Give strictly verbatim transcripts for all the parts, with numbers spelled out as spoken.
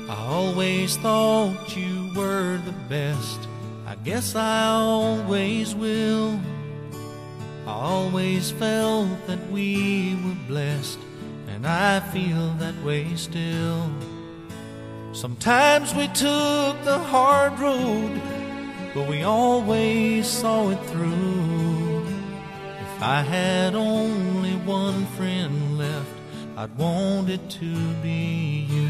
I always thought you were the best. I guess I always will. I always felt that we were blessed, and I feel that way still. Sometimes we took the hard road, but we always saw it through. If I had only one friend left, I'd want it to be you.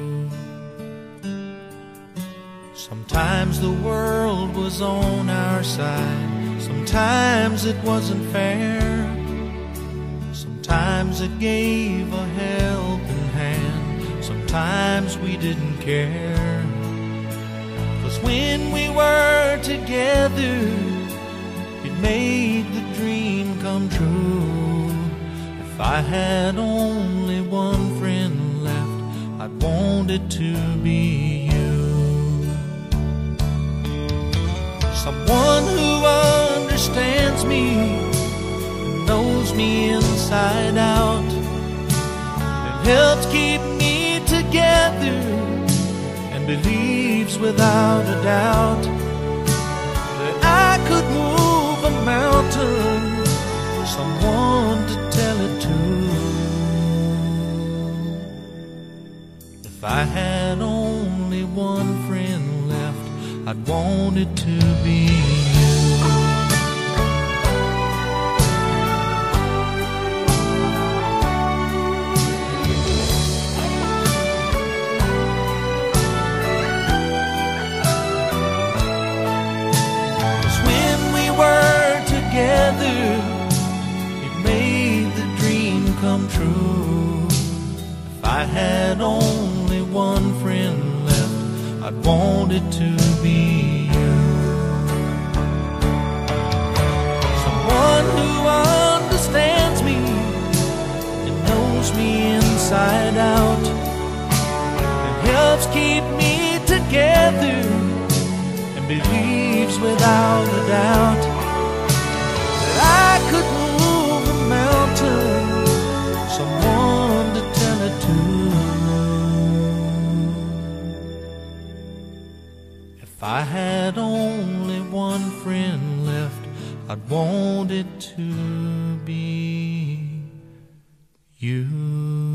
Sometimes the world was on our side, sometimes it wasn't fair. Sometimes it gave a helping hand, sometimes we didn't care. 'Cause when we were together, it made the dream come true. If I had only one friend left, I'd want it to be you. Someone who understands me, knows me inside out, and helps keep me together, and believes without a doubt that I could move a mountain. Someone to tell it to. If I had only one friend left, I'd want it to be you. Cause when we were together, it made the dream come true. If I had only one friend left, I'd want it to be you. Someone who understands me and knows me inside out, and helps keep me together, and believes without a doubt that I could move a mountain. Someone to tell it to. If I had only one friend left, I'd want it to be you.